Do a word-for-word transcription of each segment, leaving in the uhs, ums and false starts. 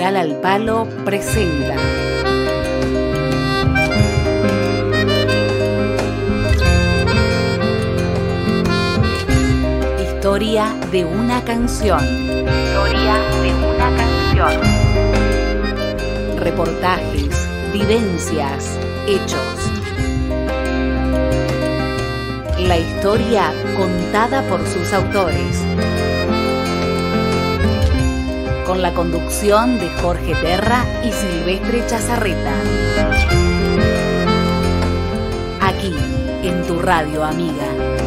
Editorial Al Palo presenta Historia de una canción. Historia de una canción. Reportajes, vivencias, hechos. La historia contada por sus autores. Con la conducción de Jorge Terra y Silvestre Chazarreta. Aquí, en tu radio amiga.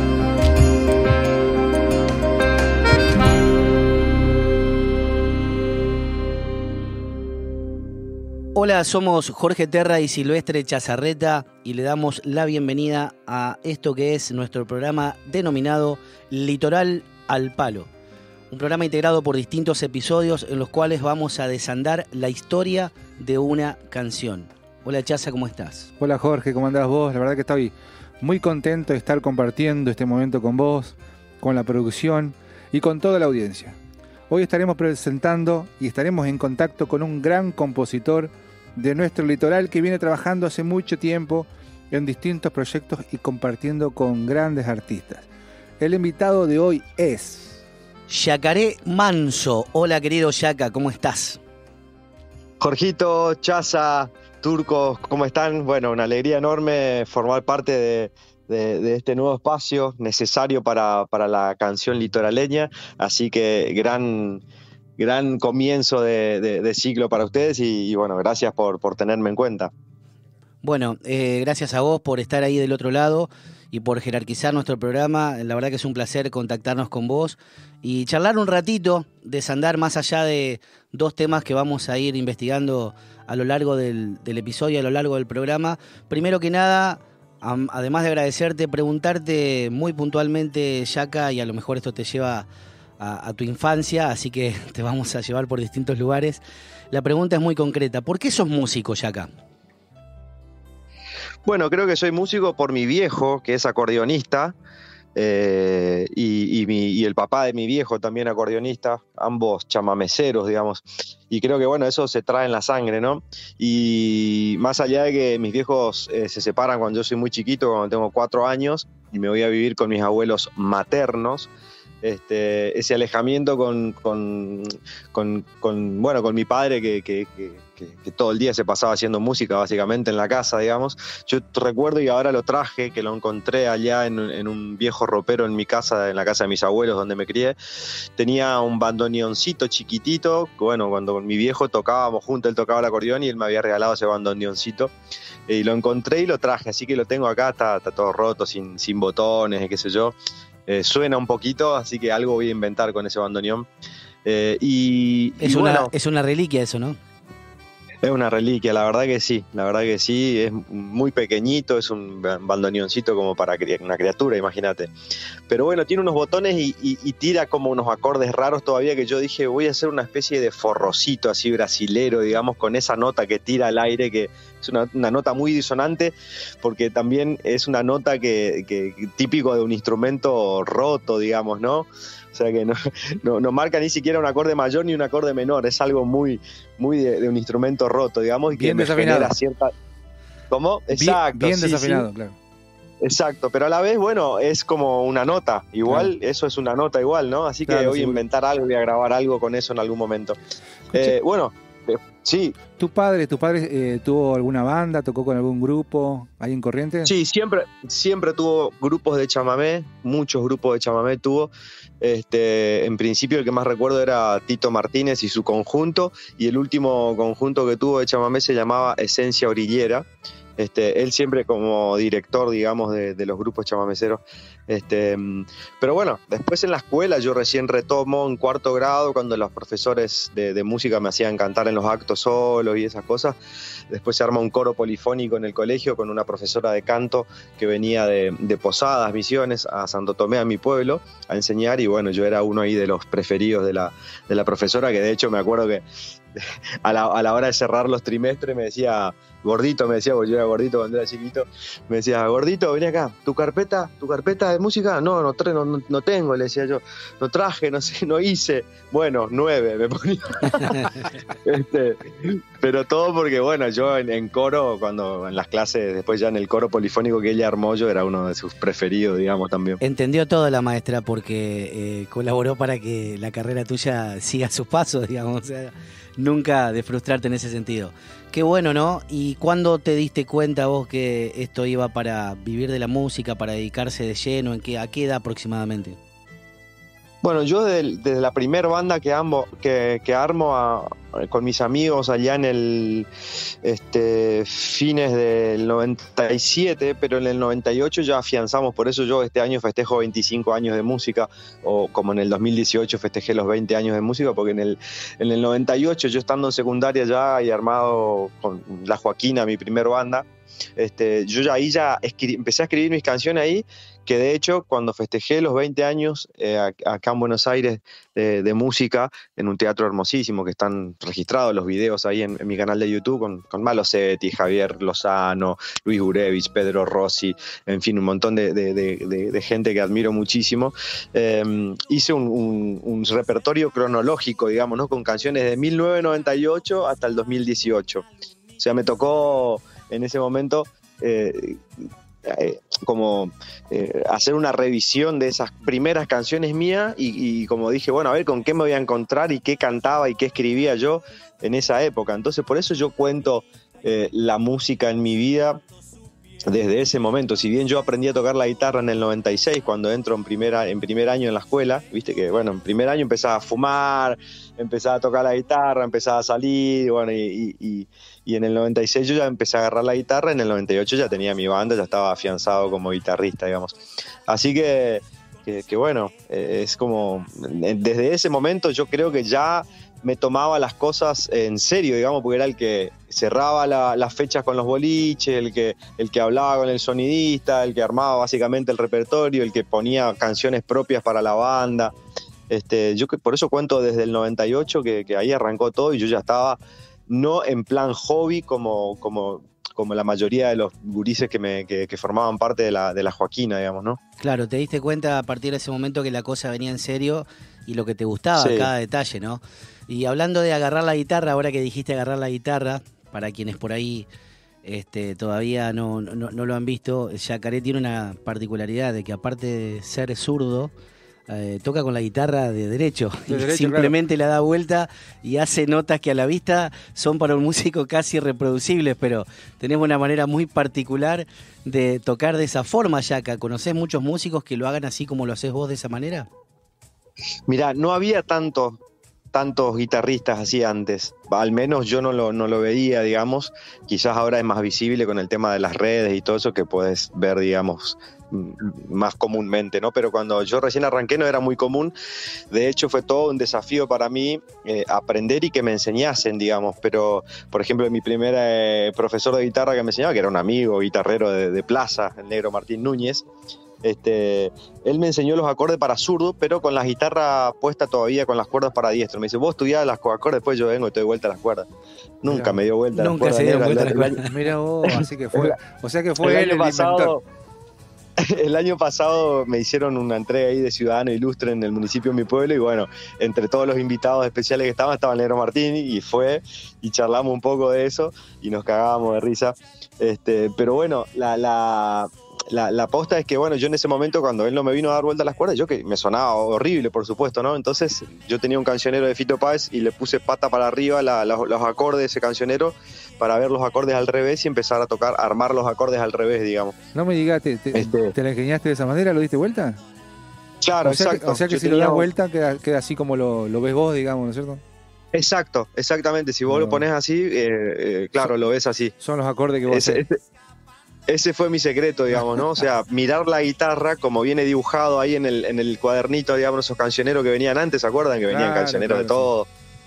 Hola, somos Jorge Terra y Silvestre Chazarreta y le damos la bienvenida a esto que es nuestro programa denominado Litoral al Palo. Un programa integrado por distintos episodios en los cuales vamos a desandar la historia de una canción. Hola Chaza, ¿cómo estás? Hola Jorge, ¿cómo andás vos? La verdad que estoy muy contento de estar compartiendo este momento con vos, con la producción y con toda la audiencia. Hoy estaremos presentando y estaremos en contacto con un gran compositor de nuestro litoral que viene trabajando hace mucho tiempo en distintos proyectos y compartiendo con grandes artistas. El invitado de hoy es Yacaré Manso. Hola querido Yaca, ¿cómo estás? Jorgito, Chaza, Turcos, ¿cómo están? Bueno, una alegría enorme formar parte de, de, de este nuevo espacio necesario para, para la canción litoraleña, así que gran, gran comienzo de, de, de ciclo para ustedes y, y bueno, gracias por, por tenerme en cuenta. Bueno, eh, gracias a vos por estar ahí del otro lado y por jerarquizar nuestro programa. La verdad que es un placer contactarnos con vos y charlar un ratito, desandar más allá de dos temas que vamos a ir investigando a lo largo del, del episodio, a lo largo del programa. Primero que nada, am, además de agradecerte, preguntarte muy puntualmente, Yaca, y a lo mejor esto te lleva a, a tu infancia, así que te vamos a llevar por distintos lugares. La pregunta es muy concreta. ¿Por qué sos músico, Yaca? Bueno, creo que soy músico por mi viejo, que es acordeonista, eh, y, y, mi, y el papá de mi viejo también acordeonista, ambos chamameceros, digamos. Y creo que, bueno, eso se trae en la sangre, ¿no? Y más allá de que mis viejos eh, se separan cuando yo soy muy chiquito, cuando tengo cuatro años, y me voy a vivir con mis abuelos maternos, Este, ese alejamiento con, con, con, con, bueno, con mi padre que, que, que, que todo el día se pasaba haciendo música básicamente en la casa, digamos. Yo recuerdo y ahora lo traje, que lo encontré allá en, en un viejo ropero en mi casa, en la casa de mis abuelos donde me crié. Tenía un bandoneoncito chiquitito, bueno, cuando mi viejo tocábamos juntos, él tocaba el acordeón y él me había regalado ese bandoneoncito. Y lo encontré y lo traje, así que lo tengo acá, está, está todo roto, sin, sin botones, qué sé yo. Eh, suena un poquito, así que algo voy a inventar con ese bandoneón. Eh, y, es, y una, bueno, es una reliquia eso, ¿no? Es una reliquia, la verdad que sí, la verdad que sí, es muy pequeñito, es un bandoneoncito como para una criatura, imagínate. Pero bueno, tiene unos botones y, y, y tira como unos acordes raros todavía que yo dije, voy a hacer una especie de forrocito así brasilero, digamos, con esa nota que tira al aire, que es una, una nota muy disonante, porque también es una nota que, que típico de un instrumento roto, digamos, ¿no? O sea que no, no, no marca ni siquiera un acorde mayor ni un acorde menor, es algo muy, muy de, de un instrumento roto, digamos, y que bien me desafinado. genera cierta... ¿Cómo? Exacto. Bien, bien sí, desafinado, sí. claro. Exacto, pero a la vez, bueno, es como una nota, igual, claro. Eso es una nota igual, ¿no? Así que claro, voy a inventar algo, voy a grabar algo con eso en algún momento. Eh, bueno, eh, sí. ¿Tu padre, tu padre eh, tuvo alguna banda, tocó con algún grupo ahí en Corrientes? Sí, siempre, siempre tuvo grupos de chamamé, muchos grupos de chamamé tuvo. Este, en principio el que más recuerdo era Tito Martínez y su conjunto, y el último conjunto que tuvo de chamamé se llamaba Esencia Orillera. Este, él siempre como director, digamos, de, de los grupos chamameceros. Este, pero bueno, después en la escuela yo recién retomo en cuarto grado, cuando los profesores de, de música me hacían cantar en los actos solos y esas cosas. Después se arma un coro polifónico en el colegio con una profesora de canto que venía de, de Posadas, Misiones, a Santo Tomé, a mi pueblo, a enseñar, y bueno, yo era uno ahí de los preferidos de la, de la profesora, que de hecho me acuerdo que a la, a la hora de cerrar los trimestres me decía, gordito, me decía, porque yo era gordito cuando era chiquito, me decía, gordito, vení acá, ¿tu carpeta, tu carpeta de música? No, no, tra- no, no tengo, le decía yo, no traje, no sé, no hice. Bueno, nueve me ponía. este, pero todo porque, bueno, yo en, en coro, cuando en las clases, después ya en el coro polifónico que ella armó, yo era uno de sus preferidos, digamos, también. Entendió todo la maestra porque eh, colaboró para que la carrera tuya siga sus pasos, digamos, o sea, nunca de frustrarte en ese sentido. Qué bueno, ¿no? ¿Y cuándo te diste cuenta vos que esto iba para vivir de la música, para dedicarse de lleno? ¿En qué, a qué edad aproximadamente? Bueno, yo desde, desde la primera banda que, amo, que, que armo a, con mis amigos allá en el este, fines del noventa y siete, pero en el noventa y ocho ya afianzamos, por eso yo este año festejo veinticinco años de música, o como en el dos mil dieciocho festejé los veinte años de música, porque en el, en el noventa y ocho, yo estando en secundaria ya y armado con La Joaquina, mi primer banda, este, yo ya ahí ya escri- empecé a escribir mis canciones ahí, que de hecho cuando festejé los veinte años eh, acá en Buenos Aires de, de música, en un teatro hermosísimo que están registrados los videos ahí en, en mi canal de YouTube con, con Malosetti, Javier Lozano, Luis Gurevich, Pedro Rossi, en fin, un montón de, de, de, de, de gente que admiro muchísimo. Eh, hice un, un, un repertorio cronológico, digamos, ¿no? Con canciones de mil novecientos noventa y ocho hasta el dos mil dieciocho. O sea, me tocó en ese momento eh, eh, como eh, hacer una revisión de esas primeras canciones mías y, y como dije, bueno, a ver con qué me voy a encontrar y qué cantaba y qué escribía yo en esa época. Entonces por eso yo cuento eh, la música en mi vida desde ese momento. Si bien yo aprendí a tocar la guitarra en el noventa y seis, cuando entro en, primera, en primer año en la escuela, viste que, bueno, en primer año empezaba a fumar, empezaba a tocar la guitarra, empezaba a salir, bueno, y, y, y en el noventa y seis yo ya empecé a agarrar la guitarra, en el noventa y ocho ya tenía mi banda, ya estaba afianzado como guitarrista, digamos. Así que, que, que bueno, eh, es como, desde ese momento yo creo que ya me tomaba las cosas en serio, digamos, porque era el que cerraba la, las fechas con los boliches, el que, el que hablaba con el sonidista, el que armaba básicamente el repertorio, el que ponía canciones propias para la banda. Este, yo que por eso cuento desde el noventa y ocho que, que ahí arrancó todo y yo ya estaba no en plan hobby como, como, como la mayoría de los gurises que, me, que, que formaban parte de la, de la Joaquina, digamos, ¿no? Claro, te diste cuenta a partir de ese momento que la cosa venía en serio y lo que te gustaba, sí, cada detalle, ¿no? Y hablando de agarrar la guitarra, ahora que dijiste agarrar la guitarra, para quienes por ahí este, todavía no, no, no lo han visto, Yacaré tiene una particularidad de que aparte de ser zurdo, eh, toca con la guitarra de derecho. De y derecho, simplemente claro, la da vuelta y hace notas que a la vista son para un músico casi irreproducibles, pero tenemos una manera muy particular de tocar de esa forma, Yaca. ¿Conocés muchos músicos que lo hagan así como lo haces vos de esa manera? Mirá, no había tanto... tantos guitarristas así antes, al menos yo no lo, no lo veía, digamos, quizás ahora es más visible con el tema de las redes y todo eso que puedes ver, digamos, más comúnmente, ¿no? Pero cuando yo recién arranqué no era muy común, de hecho fue todo un desafío para mí eh, aprender y que me enseñasen, digamos, pero por ejemplo mi primer eh, profesor de guitarra que me enseñaba, que era un amigo guitarrero de, de Plaza, el negro Martín Núñez, Este, él me enseñó los acordes para zurdo, pero con la guitarra puesta todavía con las cuerdas para diestro. Me dice, vos estudiás los acordes, después yo vengo y te doy vuelta a las cuerdas. Nunca Mirá, me dio vuelta a las nunca cuerdas. se dio vuelta a el, las el, cuerdas. Mira vos, así que fue. O sea que fue el él año el pasado, inventor. El año pasado me hicieron una entrega ahí de Ciudadano Ilustre en el municipio de mi pueblo y bueno, entre todos los invitados especiales que estaban, estaba el negro Martín y fue y charlamos un poco de eso y nos cagábamos de risa. Este, pero bueno, la... la La, la posta es que, bueno, yo en ese momento, cuando él no me vino a dar vuelta a las cuerdas, yo que me sonaba horrible, por supuesto, ¿no? Entonces, yo tenía un cancionero de Fito Páez y le puse pata para arriba la, la, los acordes de ese cancionero para ver los acordes al revés y empezar a tocar, a armar los acordes al revés, digamos. No me digas, ¿te, te, Este... ¿te la ingeniaste de esa manera? ¿Lo diste vuelta? Claro, o sea exacto. Que, o sea que yo si tenía... lo das vuelta, queda, queda así como lo, lo ves vos, digamos, ¿no es cierto? Exacto, exactamente. Si vos no. lo pones así, eh, eh, claro, son, lo ves así. Son los acordes que vos ese, ese, ese fue mi secreto, digamos, ¿no? O sea, mirar la guitarra como viene dibujado ahí en el, en el cuadernito, digamos, esos cancioneros que venían antes, ¿se acuerdan? Que venían claro, cancioneros claro, de todo. Sí.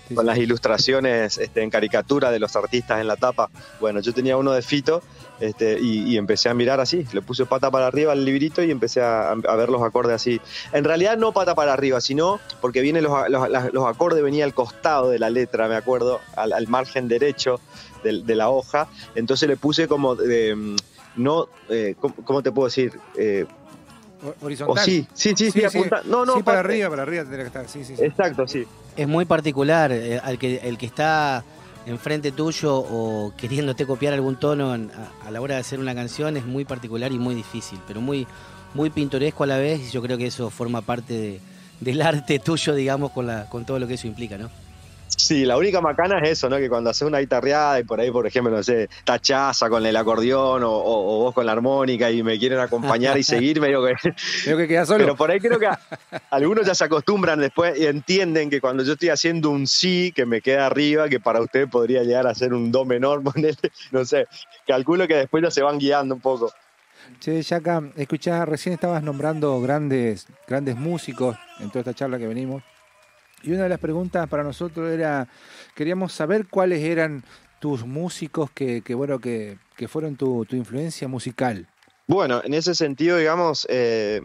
Sí, con sí. las ilustraciones este, en caricatura de los artistas en la tapa. Bueno, yo tenía uno de Fito este, y, y empecé a mirar así, le puse pata para arriba al librito y empecé a, a ver los acordes así. En realidad no pata para arriba, sino porque vienen los, los, los acordes, venía al costado de la letra, me acuerdo, al, al margen derecho de, de la hoja, entonces le puse como, de, no, eh, ¿cómo, ¿cómo te puedo decir? Eh, Horizontal. o sí, sí, sí, sí, sí, apunta. No, no, sí, para pa- arriba, para arriba tendría que estar. Sí, sí, sí. Exacto, sí. Es muy particular, eh, al que, el que está enfrente tuyo o queriéndote copiar algún tono en- a, a la hora de hacer una canción es muy particular y muy difícil, pero muy, muy pintoresco a la vez, y yo creo que eso forma parte de- del arte tuyo, digamos, con, la, con todo lo que eso implica, ¿no? Sí, la única macana es eso, ¿no? Que cuando haces una guitarreada y por ahí, por ejemplo, no sé, tachaza con el acordeón o, o- o vos con la armónica y me quieren acompañar y seguir, medio que... Creo que queda solo. Pero por ahí creo que a- algunos ya se acostumbran después y entienden que cuando yo estoy haciendo un sí, que me queda arriba, que para usted podría llegar a ser un do menor, ponele, no sé, calculo que después ya se van guiando un poco. Che, Yaka, escuchá, recién estabas nombrando grandes, grandes músicos en toda esta charla que venimos. Y una de las preguntas para nosotros era, queríamos saber cuáles eran tus músicos que, que bueno, que, que fueron tu, tu influencia musical. Bueno, en ese sentido, digamos, eh,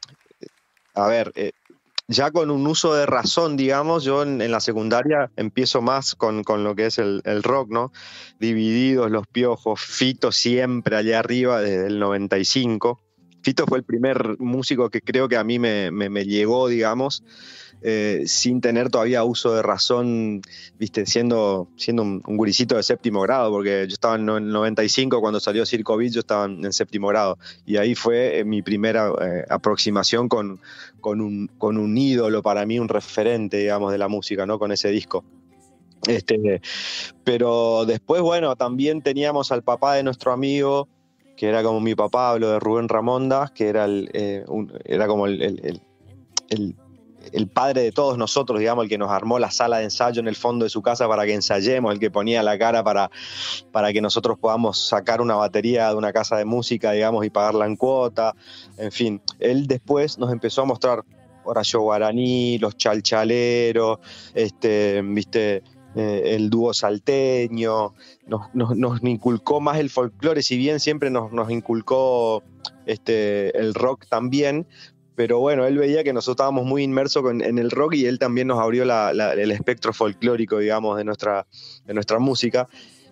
a ver, eh, ya con un uso de razón, digamos, yo en, en la secundaria empiezo más con, con lo que es el, el rock, ¿no? Divididos, Los Piojos, Fito siempre allá arriba desde el noventa y cinco. Fito fue el primer músico que creo que a mí me, me, me llegó, digamos, eh, sin tener todavía uso de razón, viste, siendo, siendo un, un guricito de séptimo grado, porque yo estaba en el noventa y cinco cuando salió Circo Beat, yo estaba en, en séptimo grado, y ahí fue eh, mi primera eh, aproximación con, con, un, con un ídolo para mí, un referente, digamos, de la música, ¿no? Con ese disco. Este, pero después, bueno, también teníamos al papá de nuestro amigo, que era como mi papá, hablo de Rubén Ramonda, que era, el, eh, un, era como el, el, el, el, el padre de todos nosotros, digamos, el que nos armó la sala de ensayo en el fondo de su casa para que ensayemos, el que ponía la cara para, para que nosotros podamos sacar una batería de una casa de música, digamos, y pagarla en cuota, en fin. Él después nos empezó a mostrar Horacio Guaraní, los Chalchaleros, este, viste... Eh, el dúo salteño, nos, nos, nos inculcó más el folclore, si bien siempre nos, nos inculcó este, el rock también, pero bueno, él veía que nosotros estábamos muy inmersos en, en el rock y él también nos abrió la, la, el espectro folclórico, digamos, de nuestra, de nuestra música,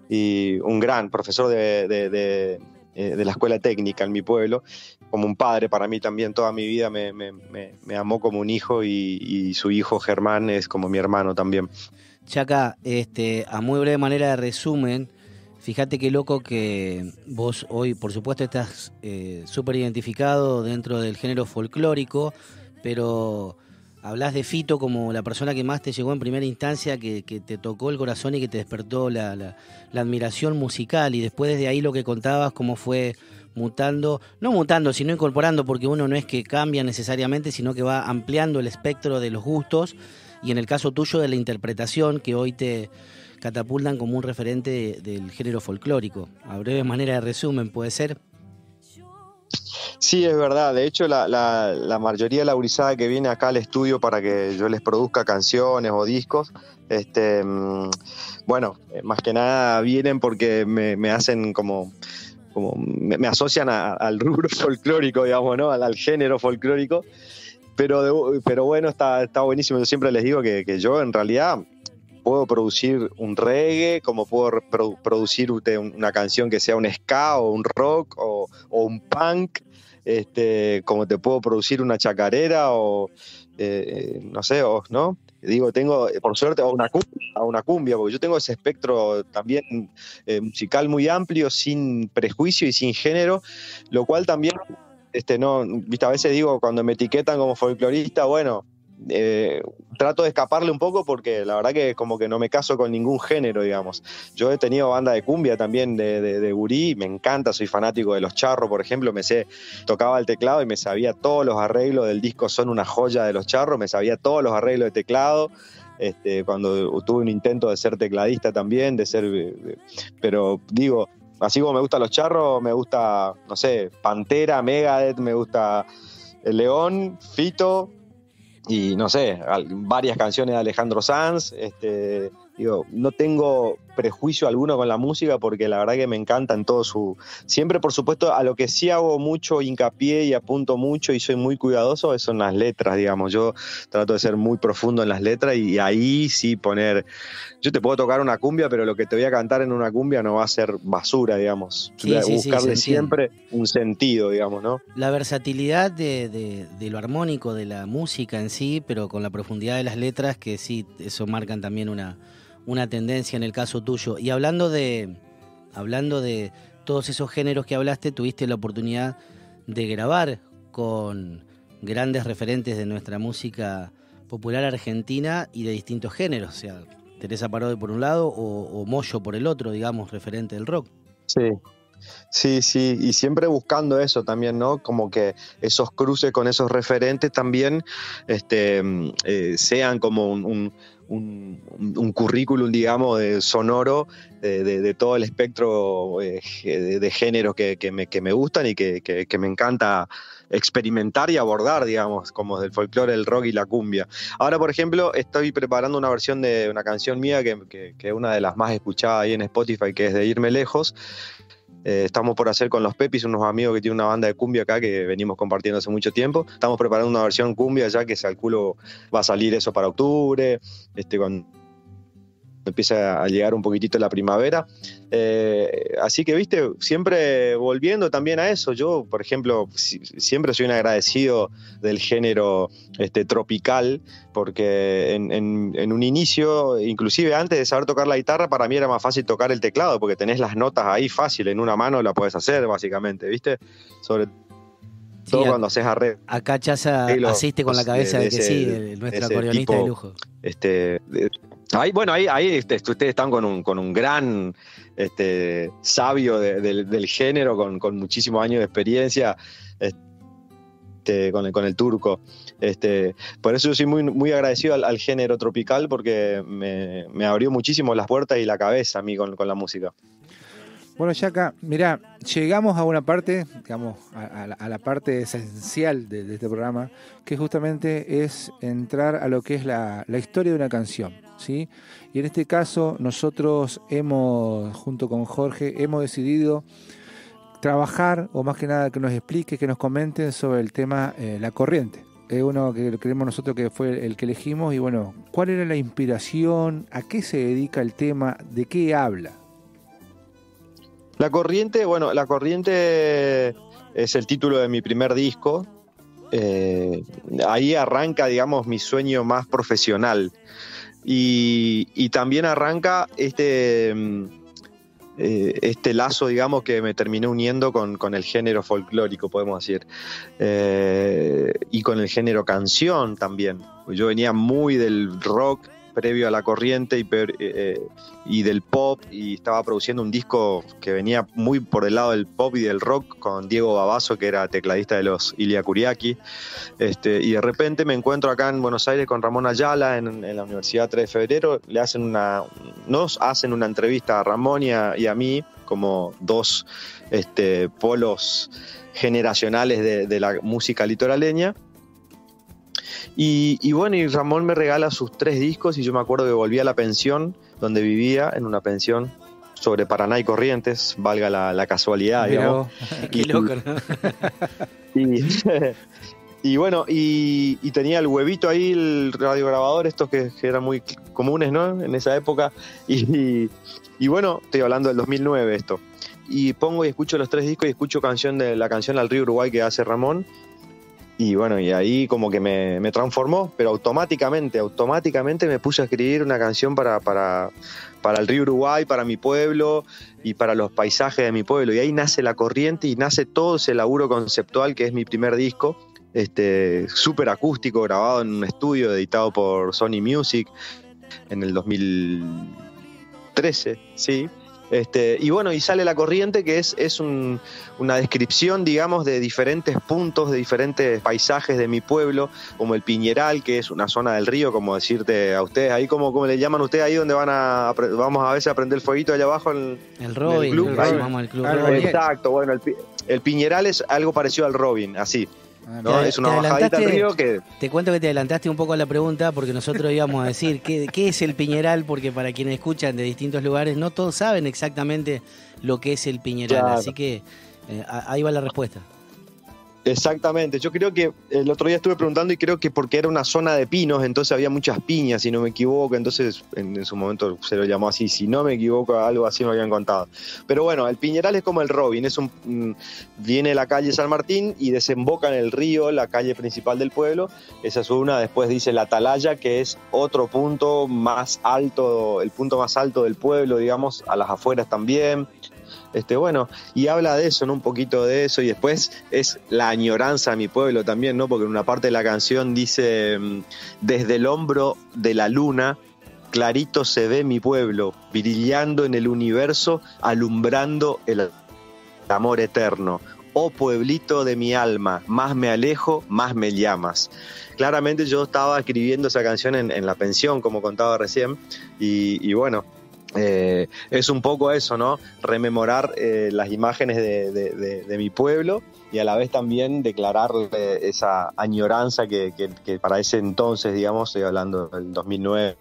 y un gran profesor de, de, de, de la escuela técnica en mi pueblo, como un padre para mí también. Toda mi vida me, me, me, me amó como un hijo, y, y su hijo Germán es como mi hermano también. Yaka, este, a muy breve manera de resumen, fíjate qué loco que vos hoy, por supuesto, estás eh, súper identificado dentro del género folclórico, pero hablás de Fito como la persona que más te llegó en primera instancia, que, que te tocó el corazón y que te despertó la, la, la admiración musical, y después desde ahí lo que contabas, cómo fue mutando, no mutando, sino incorporando, porque uno no es que cambia necesariamente, sino que va ampliando el espectro de los gustos, y en el caso tuyo de la interpretación, que hoy te catapultan como un referente de, del género folclórico. A breve manera de resumen, ¿puede ser? Sí, es verdad. De hecho, la, la, la mayoría de la gurizada que viene acá al estudio para que yo les produzca canciones o discos, este, bueno, más que nada vienen porque me, me hacen como... como me, me asocian a, al rubro folclórico, digamos, ¿no? Al, al género folclórico. Pero, de, pero bueno, está, está buenísimo. Yo siempre les digo que, que yo en realidad puedo producir un reggae, como puedo pro, producir una canción que sea un ska o un rock o, o un punk, este, como te puedo producir una chacarera o eh, no sé, o, ¿no? Digo, tengo, por suerte, o una cumbia, o una cumbia, porque yo tengo ese espectro también eh, musical muy amplio, sin prejuicio y sin género, lo cual también... Este, no, viste, a veces digo, cuando me etiquetan como folclorista, bueno, eh, trato de escaparle un poco porque la verdad que como que no me caso con ningún género, digamos. Yo he tenido banda de cumbia también de, de, de gurí, me encanta, soy fanático de Los Charros, por ejemplo, me sé, tocaba el teclado y me sabía todos los arreglos del disco Son una joya de Los Charros, me sabía todos los arreglos de teclado. Este, cuando tuve un intento de ser tecladista también, de ser, pero digo, así como me gustan Los Charros, me gusta, no sé, Pantera, Megadeth, me gusta el León, Fito, y no sé, varias canciones de Alejandro Sanz. Este, digo, no tengo prejuicio alguno con la música porque la verdad que me encanta en todo su... Siempre, por supuesto, a lo que sí hago mucho hincapié y apunto mucho y soy muy cuidadoso son las letras, digamos. Yo trato de ser muy profundo en las letras y ahí sí poner... Yo te puedo tocar una cumbia, pero lo que te voy a cantar en una cumbia no va a ser basura, digamos. Sí, sí, buscarle sí, siempre un sentido, digamos, ¿no? La versatilidad de, de, de lo armónico, de la música en sí, pero con la profundidad de las letras, que sí, eso marcan también una, una tendencia en el caso tuyo. Y hablando de, hablando de todos esos géneros que hablaste, tuviste la oportunidad de grabar con grandes referentes de nuestra música popular argentina y de distintos géneros, o sea, Teresa Parodi por un lado o, o Moyo por el otro, digamos, referente del rock. Sí. Sí, sí, y siempre buscando eso también, ¿no? Como que esos cruces con esos referentes también este, eh, sean como un, un, un, un currículum, digamos, de sonoro de, de, de todo el espectro eh, de, de géneros que, que, me, que me gustan y que, que, que me encanta experimentar y abordar, digamos, como del folclore, el rock y la cumbia. Ahora, por ejemplo, estoy preparando una versión de una canción mía que, que, que es una de las más escuchadas ahí en Spotify, que es de Irme Lejos. Eh, estamos por hacer con los Pepis, unos amigos que tienen una banda de cumbia acá que venimos compartiendo hace mucho tiempo. Estamos preparando una versión cumbia ya que calculo va a salir eso para octubre, este, cuando empieza a llegar un poquitito la primavera. Eh, así que, viste, siempre volviendo también a eso. Yo, por ejemplo, si, siempre soy un agradecido del género este, tropical, porque en, en, en un inicio, inclusive antes de saber tocar la guitarra, para mí era más fácil tocar el teclado, porque tenés las notas ahí fácil, en una mano la podés hacer, básicamente, ¿viste? Sobre todo sí, cuando haces arreglos. Acá Chaza asiste con la cabeza de, de, de que ese, sí, de nuestro acordeonista tipo, de lujo. Este... De, Ahí, bueno, ahí, ahí este, ustedes están con un, con un gran este, sabio de, de, del género, con, con muchísimos años de experiencia, este, con, el, con el turco. Este, por eso yo soy muy, muy agradecido al, al género tropical, porque me, me abrió muchísimo las puertas y la cabeza a mí con, con la música. Bueno, Yaca, mirá, llegamos a una parte, digamos, a, a, la, a la parte esencial de, de este programa, que justamente es entrar a lo que es la, la historia de una canción, ¿sí? Y en este caso nosotros hemos, junto con Jorge, hemos decidido trabajar, o más que nada que nos explique, que nos comenten sobre el tema eh, La Corriente. Es uno que creemos nosotros que fue el que elegimos, y bueno, ¿cuál era la inspiración? ¿A qué se dedica el tema? ¿De qué habla? La Corriente, bueno, La Corriente es el título de mi primer disco. Eh, ahí arranca, digamos, mi sueño más profesional. Y, y también arranca este, eh, este lazo, digamos, que me terminé uniendo con, con el género folclórico, podemos decir. Eh, y con el género canción también. Yo venía muy del rock previo a La Corriente y, eh, y del pop, y estaba produciendo un disco que venía muy por el lado del pop y del rock con Diego Babazo, que era tecladista de los Ilia Kuriaki, este, y de repente me encuentro acá en Buenos Aires con Ramón Ayala en, en la Universidad tres de Febrero. Le hacen una, nos hacen una entrevista a Ramón y a, y a mí, como dos este, polos generacionales de, de la música litoraleña. Y, y bueno, y Ramón me regala sus tres discos, y yo me acuerdo que volví a la pensión donde vivía, en una pensión sobre Paraná y Corrientes, valga la, la casualidad, digamos. Qué loco, ¿no? Y, y bueno, y, y tenía el huevito ahí, el radiograbador, estos que, que eran muy comunes, ¿no? En esa época. Y, y, y bueno, estoy hablando del dos mil nueve esto. Y pongo y escucho los tres discos y escucho canción de la canción Al Río Uruguay que hace Ramón. Y bueno, y ahí como que me, me transformó, pero automáticamente, automáticamente me puse a escribir una canción para, para, para el río Uruguay, para mi pueblo y para los paisajes de mi pueblo. Y ahí nace La Corriente y nace todo ese laburo conceptual que es mi primer disco, este, súper acústico, grabado en un estudio, editado por Sony Music en el dos mil trece, sí. Este, y bueno, y sale La Corriente, que es, es un, una descripción, digamos, de diferentes puntos, de diferentes paisajes de mi pueblo, como el Piñeral, que es una zona del río, como decirte a ustedes, ahí como, como le llaman ustedes ahí donde van a, vamos a veces a prender el fueguito allá abajo en el Robin, el club. El Robin, vamos al club Robin. Exacto, bueno, el, el Piñeral es algo parecido al Robin, así. ¿no? Te, es una bajadita al río que... Te cuento que te adelantaste un poco a la pregunta porque nosotros íbamos a decir qué, qué es el Piñeral, porque para quienes escuchan de distintos lugares no todos saben exactamente lo que es el Piñeral, claro. Así que eh, ahí va la respuesta. Exactamente, yo creo que el otro día estuve preguntando y creo que porque era una zona de pinos, entonces había muchas piñas, si no me equivoco, entonces en, en su momento se lo llamó así, si no me equivoco, algo así me habían contado. Pero bueno, el Piñeral es como el Robin, es un, mm, viene de la calle San Martín y desemboca en el río, la calle principal del pueblo, esa es una, después dice la Atalaya, que es otro punto más alto, el punto más alto del pueblo, digamos, a las afueras también. Este, bueno, y habla de eso, ¿no? Un poquito de eso, y después es la añoranza a mi pueblo también, ¿no? Porque en una parte de la canción dice, desde el hombro de la luna, clarito se ve mi pueblo, brillando en el universo, alumbrando el amor eterno. Oh pueblito de mi alma, más me alejo, más me llamas. Claramente yo estaba escribiendo esa canción en, en la pensión, como contaba recién, y, y bueno, Eh, es un poco eso, ¿no? Rememorar eh, las imágenes de, de, de, de mi pueblo y a la vez también declarar eh, esa añoranza que, que, que para ese entonces, digamos, estoy hablando del dos mil nueve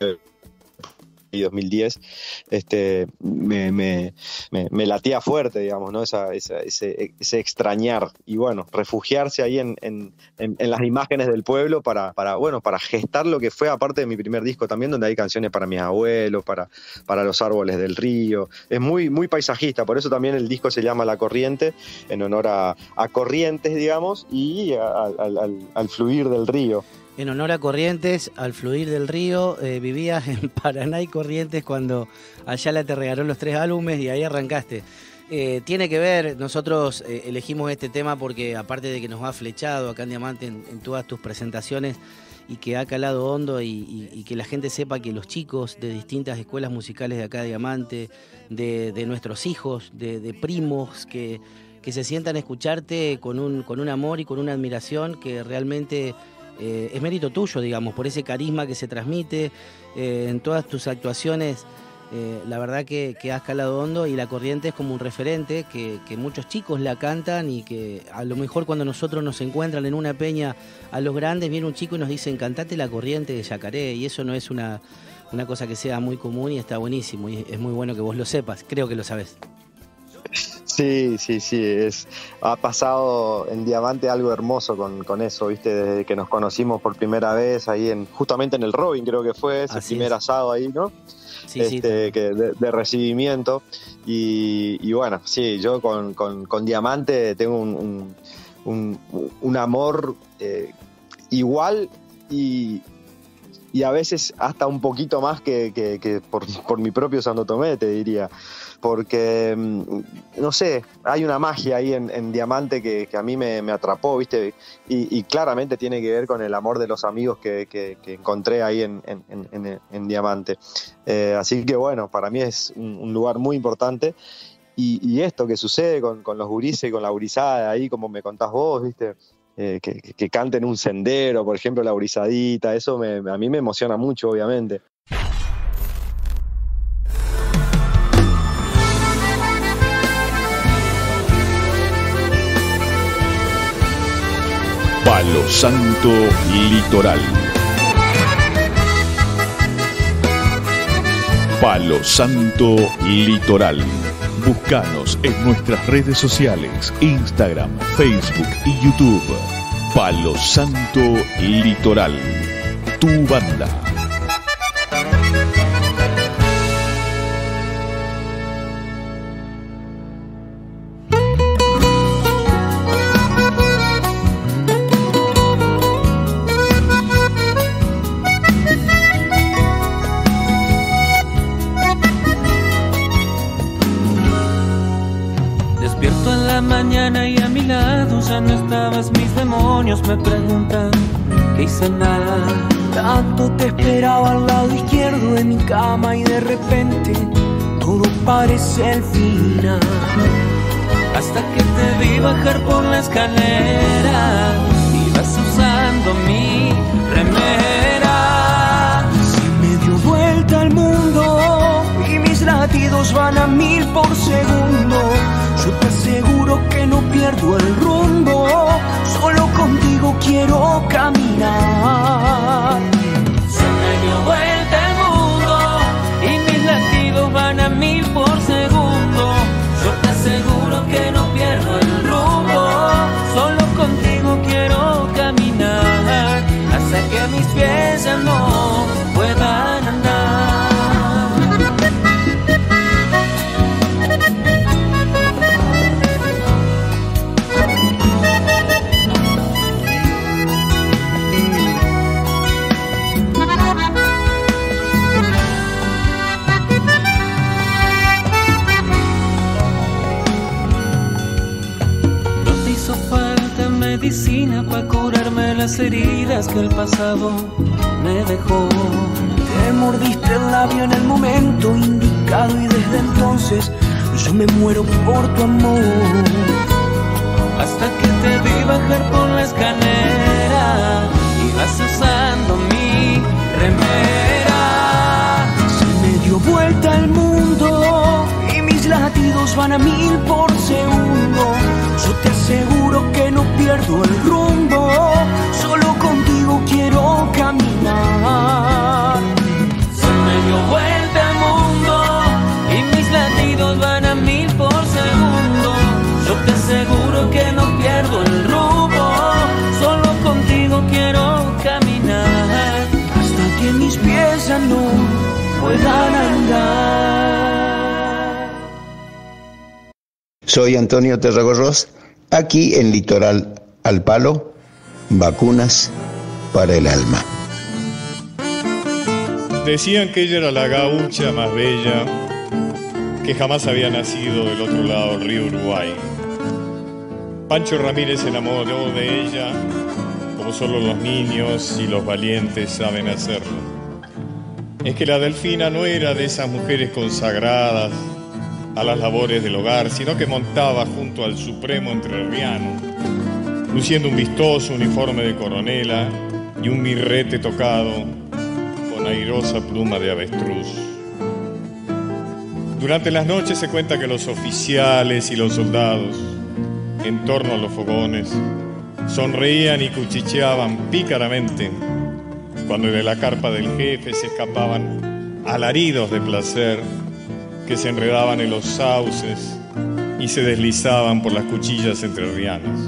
y dos mil diez, este, me, me, me, me latía fuerte, digamos, ¿no? Esa, esa, ese, ese extrañar y bueno, refugiarse ahí en, en, en, en las imágenes del pueblo para, para, bueno, para gestar lo que fue, aparte de mi primer disco también, donde hay canciones para mis abuelos, para, para los árboles del río. Es muy, muy paisajista, por eso también el disco se llama La Corriente, en honor a, a Corrientes, digamos, y a, a, al, al fluir del río. En honor a Corrientes, al fluir del río, eh, vivías en Paraná y Corrientes cuando Ayala te regaló los tres álbumes y ahí arrancaste. Eh, tiene que ver, nosotros eh, elegimos este tema porque aparte de que nos ha flechado acá en Diamante en, en todas tus presentaciones y que ha calado hondo y, y, y que la gente sepa que los chicos de distintas escuelas musicales de acá de Diamante, de, de nuestros hijos, de, de primos, que, que se sientan a escucharte con un, con un amor y con una admiración que realmente... Eh, es mérito tuyo, digamos, por ese carisma que se transmite eh, en todas tus actuaciones. Eh, la verdad que, que has calado hondo y La Corriente es como un referente que, que muchos chicos la cantan y que a lo mejor cuando nosotros nos encuentran en una peña a los grandes viene un chico y nos dice cantate La Corriente de Yacaré, y eso no es una, una cosa que sea muy común y está buenísimo y es muy bueno que vos lo sepas, creo que lo sabés. Sí, sí, sí, es, ha pasado en Diamante algo hermoso con, con eso, ¿viste? Desde que nos conocimos por primera vez ahí en justamente en el Robin, creo que fue ese Así primer es. asado ahí, ¿no? Sí, este, sí. Que de, de recibimiento y, y bueno, sí, yo con, con, con Diamante tengo un, un, un, un amor eh, igual y, y a veces hasta un poquito más que, que, que por, por mi propio Santo Tomé, te diría. Porque, no sé, hay una magia ahí en, en Diamante que, que a mí me, me atrapó, ¿viste? Y, y claramente tiene que ver con el amor de los amigos que, que, que encontré ahí en, en, en, en Diamante. Eh, así que, bueno, para mí es un, un lugar muy importante. Y, y esto que sucede con, con los gurises y con la gurizada ahí, como me contás vos, ¿viste? Eh, que, que canten un sendero, por ejemplo, la gurizadita, eso me, a mí me emociona mucho, obviamente. Palo Santo Litoral. Palo Santo Litoral. Búscanos en nuestras redes sociales, Instagram, Facebook y YouTube. Palo Santo Litoral. Tu banda. Mañana y a mi lado ya no estabas, mis demonios me preguntan ¿qué hice mal? Tanto te esperaba al lado izquierdo de mi cama y de repente todo parece el final. Hasta que te vi bajar por la escalera, ibas usando mi remera. Se me dio vuelta el mundo y mis latidos van a mil por segundo. Yo te aseguro que no pierdo el rumbo, solo contigo quiero caminar. Se me dio vuelta el mundo y mis latidos van a mil por segundo. Yo te aseguro que no pierdo el rumbo. Solo contigo quiero caminar hasta que mis pies ya no puedan andar. Medicina para curarme las heridas que el pasado me dejó. Te mordiste el labio en el momento indicado y desde entonces yo me muero por tu amor. Hasta que te vi bajar por la escalera y vas usando mi remera. Se me dio vuelta el mundo y mis latidos van a mil por segundo. Yo te aseguro que no pierdo el rumbo, solo contigo quiero caminar. Se me dio vuelta el mundo y mis latidos van a mil por segundo. Yo te aseguro que no pierdo el rumbo, solo contigo quiero caminar hasta que mis pies ya no puedan andar. Soy Antonio Terragorros, aquí en Litoral al Palo, vacunas para el alma. Decían que ella era la gaucha más bella que jamás había nacido del otro lado del río Uruguay. Pancho Ramírez se enamoró de ella como solo los niños y los valientes saben hacerlo. Es que la Delfina no era de esas mujeres consagradas a las labores del hogar, sino que montaba junto al supremo entrerriano, luciendo un vistoso uniforme de coronela y un mirrete tocado con airosa pluma de avestruz. Durante las noches se cuenta que los oficiales y los soldados, en torno a los fogones, sonreían y cuchicheaban pícaramente cuando de la carpa del jefe se escapaban alaridos de placer que se enredaban en los sauces y se deslizaban por las cuchillas entrerrianas.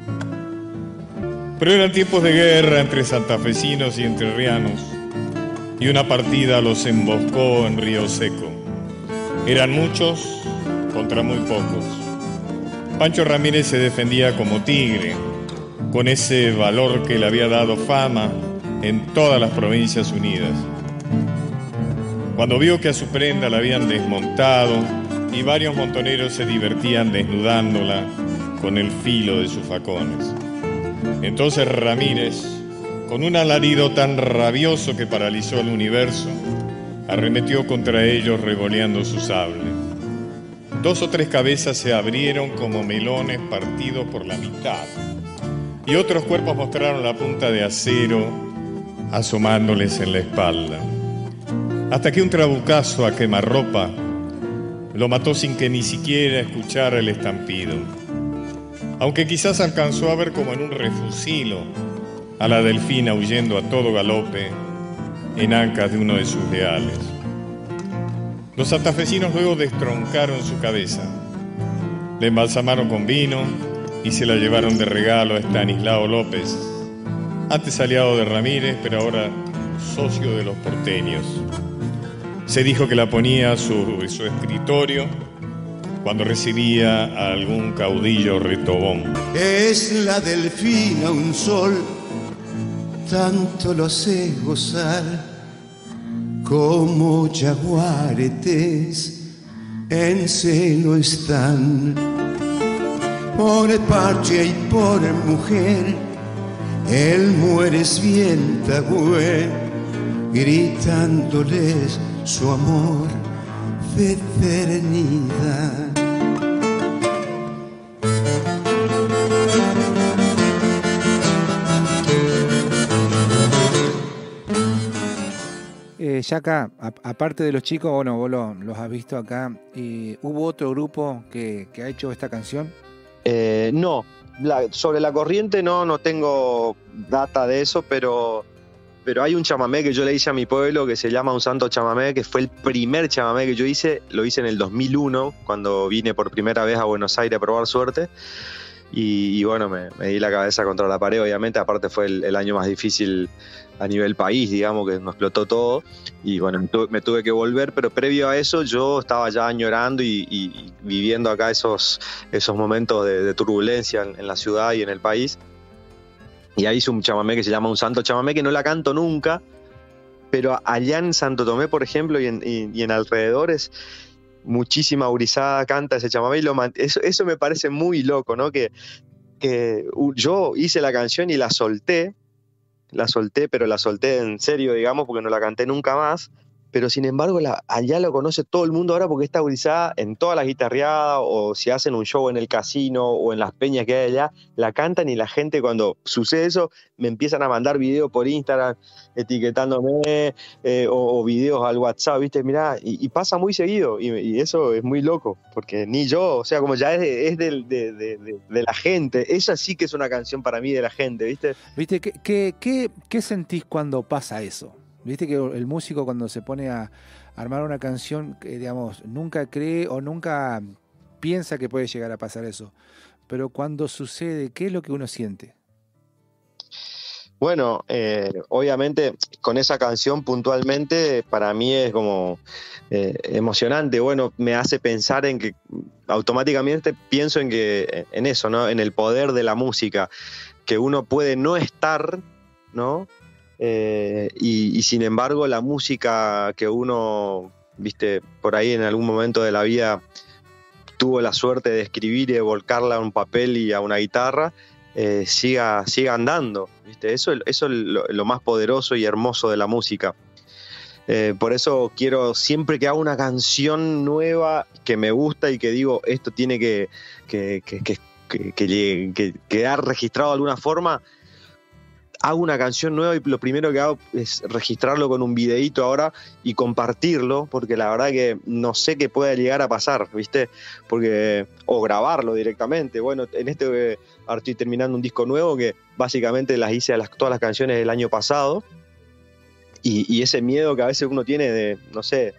Pero eran tiempos de guerra entre santafesinos y entrerrianos, y una partida los emboscó en Río Seco. Eran muchos contra muy pocos. Pancho Ramírez se defendía como tigre, con ese valor que le había dado fama en todas las Provincias Unidas. Cuando vio que a su prenda la habían desmontado y varios montoneros se divertían desnudándola con el filo de sus facones. Entonces Ramírez, con un alarido tan rabioso que paralizó el universo, arremetió contra ellos revoleando su sable. Dos o tres cabezas se abrieron como melones partidos por la mitad, y otros cuerpos mostraron la punta de acero asomándoles en la espalda. Hasta que un trabucazo a quemarropa lo mató sin que ni siquiera escuchara el estampido. Aunque quizás alcanzó a ver como en un refusilo a la Delfina huyendo a todo galope en ancas de uno de sus leales. Los santafesinos luego destroncaron su cabeza, la embalsamaron con vino y se la llevaron de regalo a Estanislao López, antes aliado de Ramírez, pero ahora socio de los porteños. Se dijo que la ponía sobre su escritorio cuando recibía a algún caudillo retobón. Es la Delfina un sol, tanto lo sé gozar, como jaguaretes en celo están. Por el parche y por mujer, el mueres bien tagüe, gritándoles su amor de eternidad. Eh, Yaca, aparte de los chicos, bueno, vos lo, los has visto acá, eh, ¿hubo otro grupo que, que ha hecho esta canción? Eh, no, la, sobre la corriente no, no tengo data de eso, pero, pero hay un chamamé que yo le hice a mi pueblo que se llama Un Santo Chamamé, que fue el primer chamamé que yo hice, lo hice en el dos mil uno, cuando vine por primera vez a Buenos Aires a probar suerte. Y, y bueno, me, me di la cabeza contra la pared, obviamente, aparte fue el, el año más difícil a nivel país, digamos, que nos explotó todo, y bueno, me tuve, me tuve que volver, pero previo a eso yo estaba ya añorando y, y, y viviendo acá esos, esos momentos de, de turbulencia en, en la ciudad y en el país, y ahí hice un chamamé que se llama Un Santo Chamamé, que no la canto nunca, pero allá en Santo Tomé, por ejemplo, y en, y, y en alrededores, muchísima gurizada canta ese chamamé, y lo eso, eso me parece muy loco, ¿no? Que, que yo hice la canción y la solté, la solté, pero la solté en serio, digamos, porque no la canté nunca más, pero sin embargo la, allá lo conoce todo el mundo ahora porque está gurizada en todas las guitarreadas, o si hacen un show en el casino o en las peñas que hay allá, la cantan, y la gente, cuando sucede eso, me empiezan a mandar videos por Instagram etiquetándome, eh, o, o videos al WhatsApp, ¿viste? Mirá, y, y pasa muy seguido, y, y eso es muy loco, porque ni yo, o sea, como ya es, de, es de, de, de, de, de la gente, esa sí que es una canción para mí de la gente, ¿viste? ¿Viste? ¿Qué, qué, qué, qué sentís cuando pasa eso? Viste que el músico, cuando se pone a armar una canción, que, digamos, nunca cree o nunca piensa que puede llegar a pasar eso. Pero cuando sucede, ¿qué es lo que uno siente? Bueno, eh, obviamente con esa canción puntualmente para mí es como eh, emocionante. Bueno, me hace pensar en que automáticamente pienso en que en eso, ¿no? En el poder de la música, que uno puede no estar, ¿no? Eh, y, y sin embargo la música que uno, viste, por ahí en algún momento de la vida tuvo la suerte de escribir y de volcarla a un papel y a una guitarra, eh, siga, siga andando, viste, eso, eso es lo, lo más poderoso y hermoso de la música. Eh, por eso quiero, siempre que hago una canción nueva que me gusta y que digo, esto tiene que, que, que, que, que, que, que quedar registrado de alguna forma, hago una canción nueva y lo primero que hago es registrarlo con un videíto ahora y compartirlo, porque la verdad que no sé qué puede llegar a pasar, ¿viste? Porque, o grabarlo directamente. Bueno, en este ahora estoy terminando un disco nuevo que básicamente las hice a las, todas las canciones del año pasado, y, y ese miedo que a veces uno tiene de, no sé,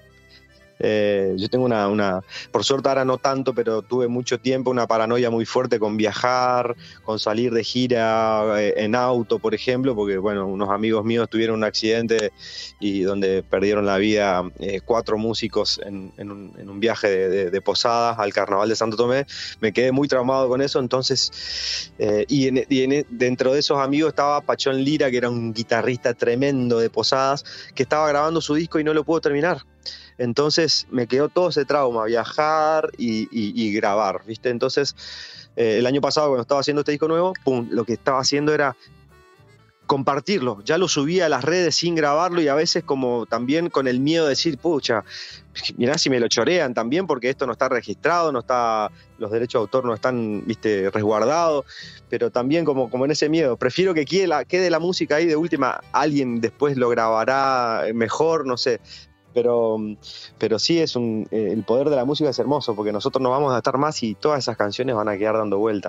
Eh, yo tengo una, una, por suerte ahora no tanto, pero tuve mucho tiempo una paranoia muy fuerte con viajar, con salir de gira eh, en auto, por ejemplo, porque bueno, unos amigos míos tuvieron un accidente y donde perdieron la vida eh, cuatro músicos en, en, un, en un viaje de, de, de Posadas al Carnaval de Santo Tomé. Me quedé muy traumado con eso, entonces eh, y, en, y en, dentro de esos amigos estaba Pachón Lira, que era un guitarrista tremendo de Posadas, que estaba grabando su disco y no lo pudo terminar. Entonces me quedó todo ese trauma, viajar y, y, y grabar, ¿viste? Entonces eh, el año pasado, cuando estaba haciendo este disco nuevo, pum, lo que estaba haciendo era compartirlo. Ya lo subía a las redes sin grabarlo, y a veces como también con el miedo de decir, pucha, mirá si me lo chorean también, porque esto no está registrado, no está, los derechos de autor no están, viste, resguardados, pero también como, como en ese miedo. Prefiero que quede la, quede la música ahí, de última, alguien después lo grabará mejor, no sé. Pero, pero sí, es un, eh, el poder de la música es hermoso, porque nosotros no vamos a estar más y todas esas canciones van a quedar dando vuelta.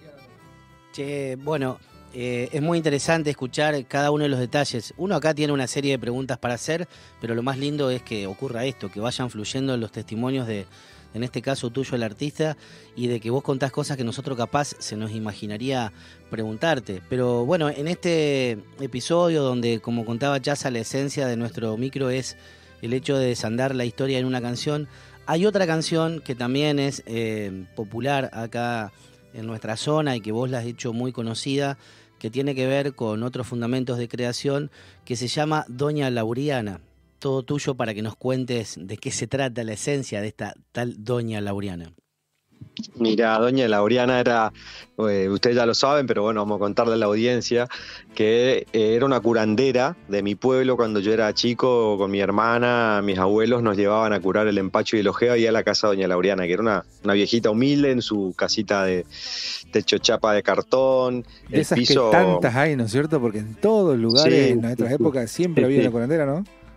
Che, bueno, eh, es muy interesante escuchar cada uno de los detalles. Uno acá tiene una serie de preguntas para hacer, pero lo más lindo es que ocurra esto, que vayan fluyendo los testimonios de, en este caso tuyo, el artista, y de que vos contás cosas que nosotros capaz se nos imaginaría preguntarte. Pero bueno, en este episodio donde, como contaba Chaza, la esencia de nuestro micro es el hecho de desandar la historia en una canción, hay otra canción que también es eh, popular acá en nuestra zona y que vos la has hecho muy conocida, que tiene que ver con otros fundamentos de creación, que se llama Doña Laureana. Todo tuyo para que nos cuentes de qué se trata la esencia de esta tal Doña Laureana. Mira, Doña Laureana era, eh, ustedes ya lo saben, pero bueno, vamos a contarle a la audiencia, que eh, era una curandera de mi pueblo. Cuando yo era chico, con mi hermana, mis abuelos nos llevaban a curar el empacho y el ojeo ahí a la casa de Doña Laureana, que era una, una viejita humilde en su casita de techo chapa de cartón. De el esas piso... que tantas hay, ¿no es cierto? Porque en todos lugares, Sí, en nuestras sí, épocas, siempre sí, había sí. una curandera, ¿no?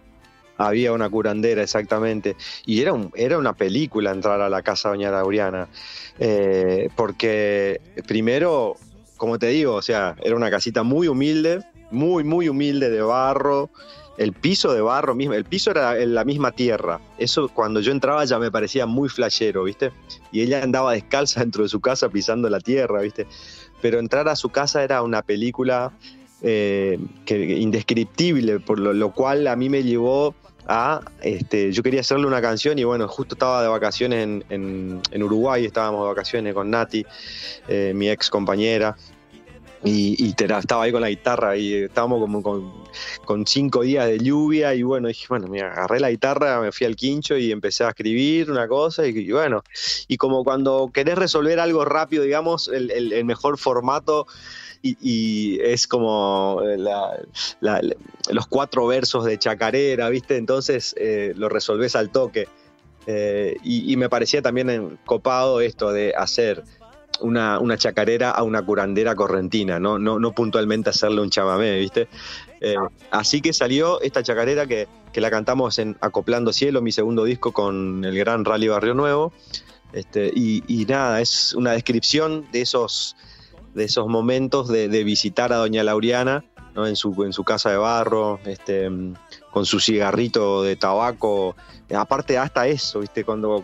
Había una curandera, exactamente. Y era, un, era una película entrar a la casa de doña Laureana. Eh, porque primero, como te digo, o sea, era una casita muy humilde, muy, muy humilde, de barro. El piso de barro mismo, el piso era en la misma tierra. Eso cuando yo entraba ya me parecía muy flashero, ¿viste? Y ella andaba descalza dentro de su casa pisando la tierra, ¿viste? Pero entrar a su casa era una película eh, que, indescriptible, por lo, lo cual a mí me llevó a... Este, yo quería hacerle una canción y bueno, justo estaba de vacaciones en, en, en Uruguay, estábamos de vacaciones con Nati, eh, mi ex compañera. Y, y te, estaba ahí con la guitarra y estábamos como con, con cinco días de lluvia y bueno, dije, bueno, me agarré la guitarra, me fui al quincho y empecé a escribir una cosa y, y bueno, y como cuando querés resolver algo rápido, digamos, el, el, el mejor formato y, y es como la, la, la, los cuatro versos de chacarera, ¿viste? Entonces eh, lo resolvés al toque eh, y, y me parecía también copado esto de hacer Una, una chacarera a una curandera correntina, no, no, no puntualmente hacerle un chamamé, ¿viste? Eh, así que salió esta chacarera que, que la cantamos en Acoplando Cielo, mi segundo disco con el gran Rally Barrio Nuevo. Este, y, y nada, es una descripción de esos, de esos momentos de, de visitar a doña Laureana, ¿no? en, su, en su casa de barro, este, con su cigarrito de tabaco. Aparte, hasta eso, ¿viste? Cuando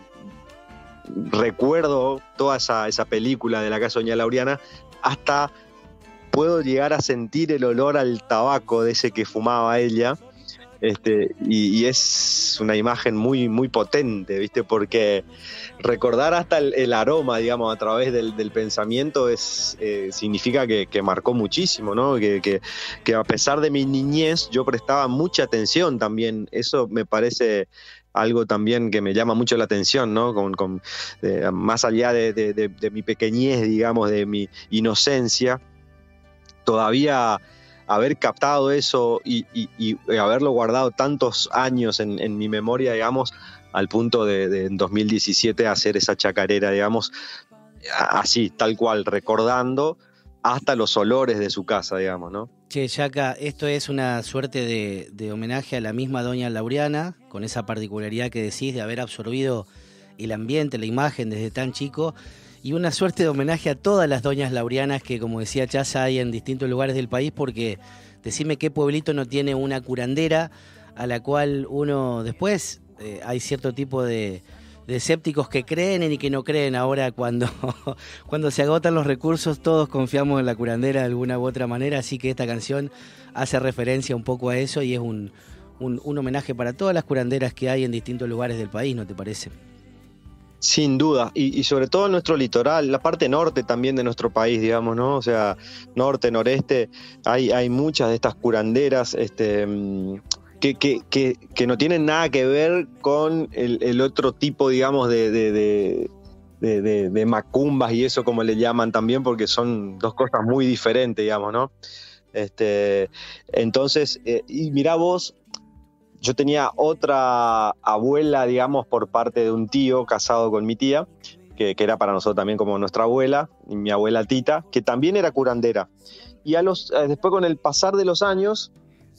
recuerdo toda esa, esa película de la casa doña Laureana, hasta puedo llegar a sentir el olor al tabaco de ese que fumaba ella, este, y, y es una imagen muy, muy potente, ¿viste? Porque recordar hasta el, el aroma, digamos, a través del, del pensamiento es, eh, significa que, que marcó muchísimo, ¿no? Que, que, que a pesar de mi niñez yo prestaba mucha atención también. Eso me parece algo también que me llama mucho la atención, ¿no? Con, con, eh, más allá de, de, de, de mi pequeñez, digamos, de mi inocencia, todavía haber captado eso y, y, y haberlo guardado tantos años en, en mi memoria, digamos, al punto de, de en dos mil diecisiete hacer esa chacarera, digamos, así, tal cual, recordando hasta los olores de su casa, digamos, ¿no? Che, Chaca, esto es una suerte de, de homenaje a la misma doña Laureana, con esa particularidad que decís de haber absorbido el ambiente, la imagen desde tan chico, y una suerte de homenaje a todas las doñas Laureanas que, como decía Chaza, hay en distintos lugares del país, porque decime qué pueblito no tiene una curandera a la cual uno después, eh, hay cierto tipo de... de escépticos que creen y que no creen. Ahora cuando, cuando se agotan los recursos todos confiamos en la curandera de alguna u otra manera, así que esta canción hace referencia un poco a eso y es un, un, un homenaje para todas las curanderas que hay en distintos lugares del país, ¿no te parece? Sin duda, y, y sobre todo en nuestro litoral, la parte norte también de nuestro país, digamos, ¿no? O sea, norte, noreste, hay, hay muchas de estas curanderas, este... Que, que, que, que no tienen nada que ver con el, el otro tipo, digamos, de, de, de, de, de, de macumbas y eso, como le llaman también, porque son dos cosas muy diferentes, digamos, ¿no? Este, entonces, eh, y mirá vos, yo tenía otra abuela, digamos, por parte de un tío casado con mi tía, que, que era para nosotros también como nuestra abuela, y mi abuela Tita, que también era curandera. Y a los, después, con el pasar de los años,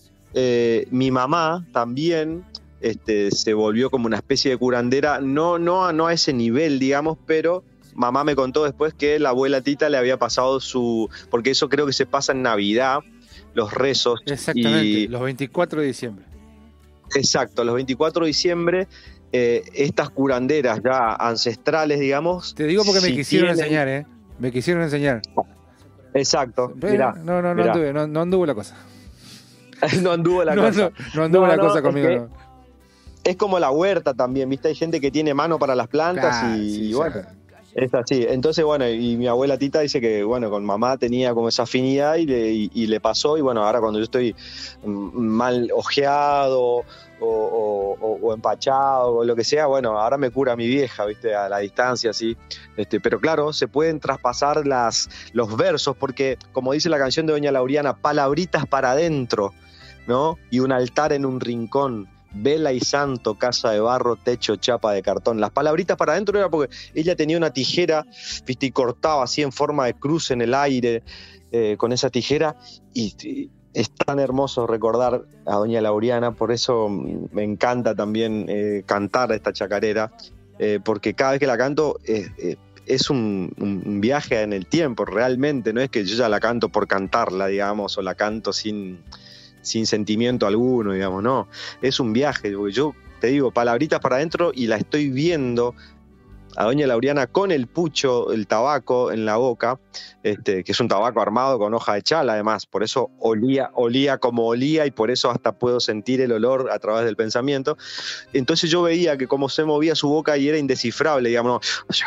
Eh, mi mamá también este, se volvió como una especie de curandera, no, no, no a ese nivel, digamos, pero mamá me contó después que la abuela Tita le había pasado su... Porque eso creo que se pasa en Navidad, los rezos. Exactamente, y, los veinticuatro de diciembre. Exacto, los veinticuatro de diciembre, eh, estas curanderas ya ancestrales, digamos... Te digo porque me si quisieron tienen... enseñar, ¿eh? Me quisieron enseñar. Exacto, Pero, mirá, no, no, no, mirá. anduve, no, no anduvo la cosa. No anduvo la no, cosa. No, no anduvo no, la no, cosa conmigo. es, que, no. es como la huerta también, ¿viste? Hay gente que tiene mano para las plantas Claro, y, sí, y bueno, sí. es así. Entonces, bueno, y mi abuela Tita dice que, bueno, con mamá tenía como esa afinidad y le, y, y le pasó. Y bueno, ahora cuando yo estoy mal ojeado o, o, o, o empachado o lo que sea, bueno, ahora me cura mi vieja, ¿viste? A la distancia, así. Este, pero claro, se pueden traspasar las, los versos porque, como dice la canción de doña Laureana, palabritas para adentro, ¿no? Y un altar en un rincón, vela y santo, casa de barro, techo, chapa de cartón. Las palabritas para adentro era porque ella tenía una tijera, ¿viste? Y cortaba así en forma de cruz en el aire, eh, con esa tijera, y, y es tan hermoso recordar a doña Laureana, por eso me encanta también eh, cantar esta chacarera, eh, porque cada vez que la canto eh, eh, es un, un viaje en el tiempo, realmente, no es que yo ya la canto por cantarla, digamos, o la canto sin, sin sentimiento alguno, digamos, no, es un viaje, porque yo te digo, palabritas para adentro y la estoy viendo a doña Laureana con el pucho, el tabaco en la boca, este, que es un tabaco armado con hoja de chala además, por eso olía, olía como olía y por eso hasta puedo sentir el olor a través del pensamiento. Entonces yo veía que como se movía su boca y era indescifrable, digamos,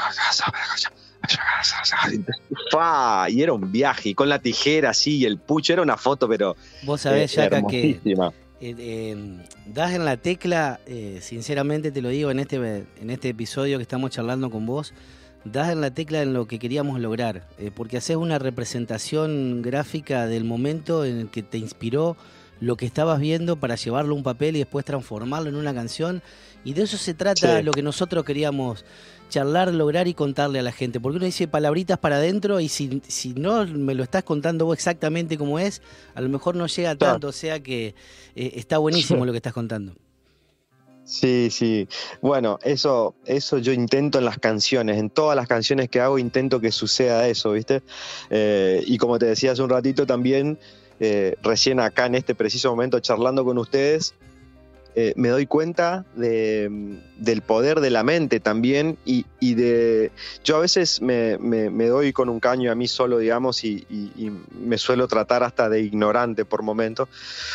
¡fa! Y era un viaje, y con la tijera así, y el pucho, era una foto, pero vos sabés, eh, Yaca, que Eh, eh, das en la tecla, eh, sinceramente te lo digo en este, en este episodio que estamos charlando con vos, das en la tecla en lo que queríamos lograr, eh, porque haces una representación gráfica del momento en el que te inspiró lo que estabas viendo para llevarlo a un papel y después transformarlo en una canción, y de eso se trata Sí. lo que nosotros queríamos charlar, lograr y contarle a la gente, porque uno dice palabritas para adentro y si, si no me lo estás contando vos exactamente como es, a lo mejor no llega Claro. tanto, o sea que eh, está buenísimo lo que estás contando. Sí, sí. Bueno, eso, eso yo intento en las canciones, en todas las canciones que hago intento que suceda eso, ¿viste? Eh, y como te decía hace un ratito también, eh, recién acá en este preciso momento charlando con ustedes, eh, me doy cuenta de, del poder de la mente también y, y de... Yo a veces me, me, me doy con un caño a mí solo, digamos, y, y, y me suelo tratar hasta de ignorante por momentos,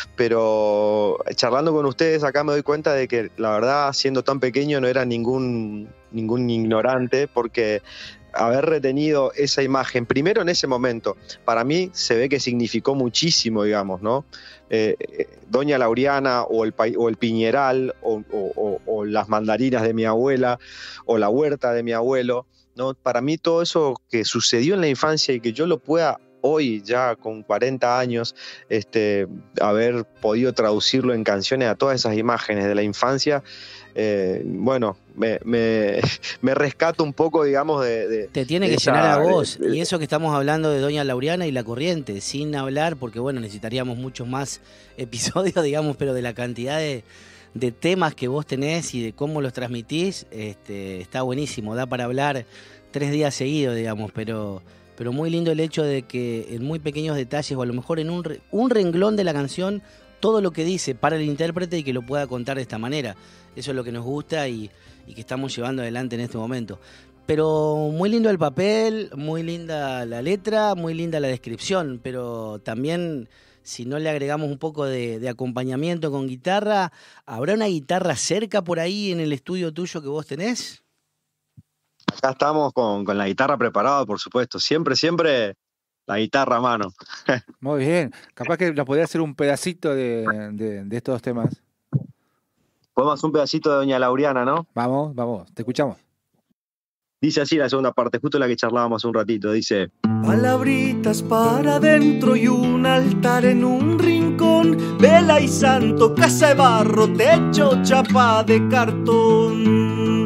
pero charlando con ustedes acá me doy cuenta de que la verdad, siendo tan pequeño, no era ningún, ningún ignorante, porque haber retenido esa imagen, primero en ese momento, para mí se ve que significó muchísimo, digamos, ¿no? Eh, eh, Doña Laureana o el, o el Piñeral o, o, o las mandarinas de mi abuela o la huerta de mi abuelo, ¿no? Para mí todo eso que sucedió en la infancia y que yo lo pueda hoy ya con cuarenta años este, haber podido traducirlo en canciones a todas esas imágenes de la infancia, eh, bueno, me, me, me rescato un poco, digamos, de... de Te tiene de que esa, llenar a vos, de, de, y eso que estamos hablando de Doña Laureana y La Corriente, sin hablar, porque bueno, necesitaríamos muchos más episodios, digamos, pero de la cantidad de, de temas que vos tenés y de cómo los transmitís, este, está buenísimo, da para hablar tres días seguidos, digamos, pero... pero muy lindo el hecho de que en muy pequeños detalles o a lo mejor en un, re, un renglón de la canción, todo lo que dice para el intérprete y que lo pueda contar de esta manera. Eso es lo que nos gusta y, y que estamos llevando adelante en este momento. Pero muy lindo el papel, muy linda la letra, muy linda la descripción, pero también si no le agregamos un poco de, de acompañamiento con guitarra, ¿habrá una guitarra cerca por ahí en el estudio tuyo que vos tenés? Acá estamos con, con la guitarra preparada, por supuesto. Siempre, siempre la guitarra a mano. Muy bien. Capaz que nos podría hacer un pedacito de, de, de estos temas. Podemos hacer un pedacito de Doña Laureana, ¿no? Vamos, vamos, te escuchamos. Dice así la segunda parte, justo la que charlábamos hace un ratito. Dice: palabritas para adentro y un altar en un rincón, vela y santo, casa de barro, techo, chapa de cartón.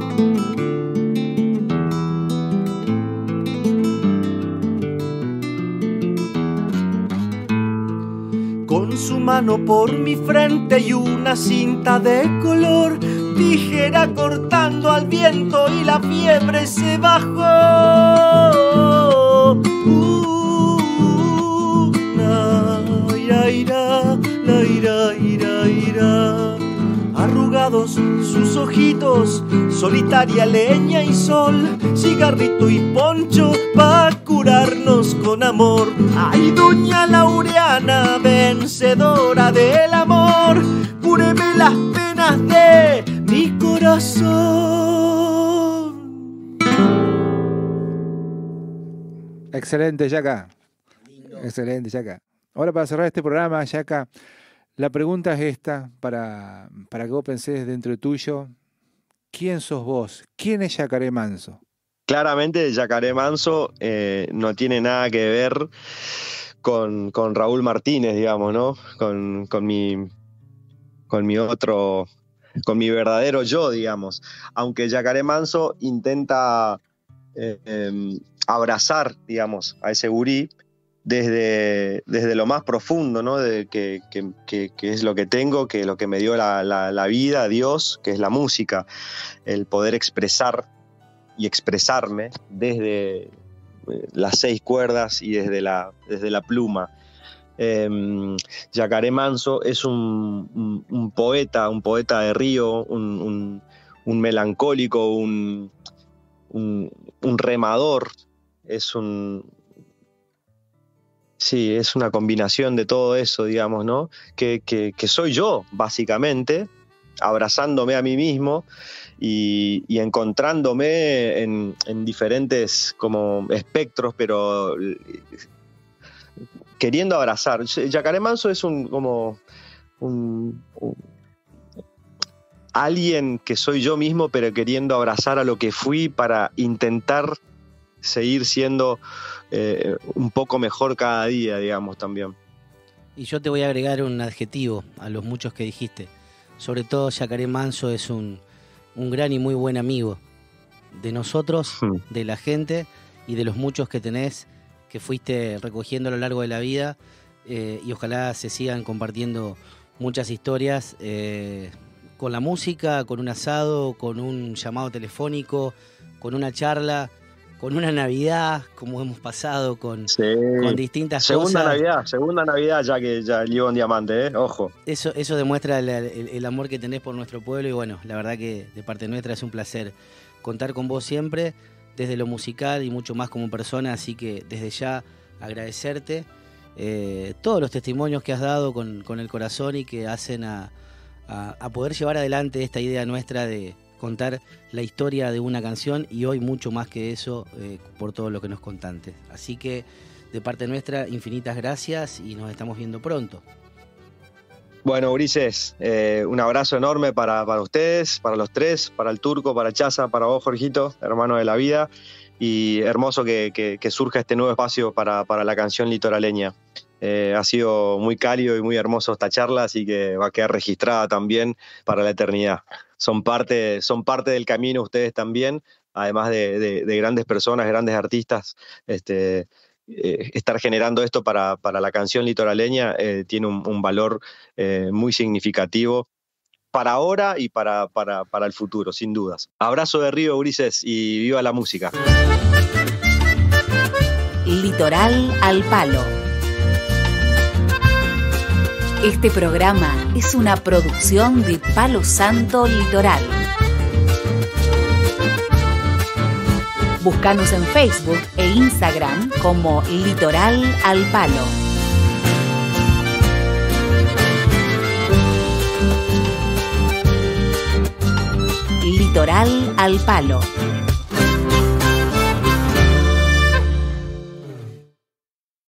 Con su mano por mi frente y una cinta de color, tijera cortando al viento y la fiebre se bajó. Uh, la, ira, ira, la, ira, ira, ira. Arrugados sus ojitos, solitaria leña y sol, cigarrito y poncho pa' curarnos con amor. Ay, Doña Laureana, vencedora del amor, cúreme las penas de mi corazón. Excelente, Yaca. Excelente, Yaca. Ahora, para cerrar este programa, Yaca, la pregunta es esta, para, para que vos pensés dentro tuyo. ¿Quién sos vos? ¿Quién es Yacaré Manso? Claramente, Yacaré Manso eh, no tiene nada que ver con, con Raúl Martínez, digamos, ¿no? Con, con, mi, con mi otro, con mi verdadero yo, digamos. Aunque Yacaré Manso intenta eh, eh, abrazar, digamos, a ese gurí, desde, desde lo más profundo, ¿no? De que, que, que, que es lo que tengo, que lo que me dio la, la, la vida, Dios, que es la música, el poder expresar y expresarme desde las seis cuerdas y desde la, desde la pluma. Eh, Yacaré Manso es un, un, un poeta, un poeta de río, un, un, un melancólico, un, un, un remador, es un... Sí, es una combinación de todo eso, digamos, ¿no? Que, que, que soy yo, básicamente, abrazándome a mí mismo y, y encontrándome en, en diferentes como espectros, pero queriendo abrazar. Yacaré Manso es un como un, un, alguien que soy yo mismo, pero queriendo abrazar a lo que fui para intentar seguir siendo eh, un poco mejor cada día, digamos, también. Y yo te voy a agregar un adjetivo a los muchos que dijiste. Sobre todo, Yacaré Manso es un, un gran y muy buen amigo de nosotros, hmm. de la gente y de los muchos que tenés, que fuiste recogiendo a lo largo de la vida, eh, y ojalá se sigan compartiendo muchas historias eh, con la música, con un asado, con un llamado telefónico, con una charla, con una Navidad, como hemos pasado con, sí. con distintas segunda cosas. Segunda Navidad, segunda Navidad ya que ya llevo un diamante, ¿eh? Ojo. Eso, eso demuestra el, el, el amor que tenés por nuestro pueblo y bueno, la verdad que de parte nuestra es un placer contar con vos siempre, desde lo musical y mucho más como persona, así que desde ya agradecerte eh, todos los testimonios que has dado con, con el corazón y que hacen a, a, a poder llevar adelante esta idea nuestra de contar la historia de una canción y hoy mucho más que eso eh, por todo lo que nos contaste. Así que de parte nuestra infinitas gracias y nos estamos viendo pronto. Bueno, Ulises, eh, un abrazo enorme para, para ustedes, para los tres, para el Turco, para Chaza, para vos, Jorgito, hermano de la vida, y hermoso que, que, que surja este nuevo espacio para, para la canción litoraleña. Eh, ha sido muy cálido y muy hermoso esta charla, así que va a quedar registrada también para la eternidad. Son parte, son parte del camino ustedes también, además de, de, de grandes personas, grandes artistas. Este, eh, estar generando esto para, para la canción litoraleña eh, tiene un, un valor eh, muy significativo para ahora y para, para, para el futuro, sin dudas. Abrazo de Río, Ulises, y viva la música. Litoral al Palo. Este programa es una producción de Palo Santo Litoral. Búscanos en Facebook e Instagram como Litoral al Palo. Litoral al Palo.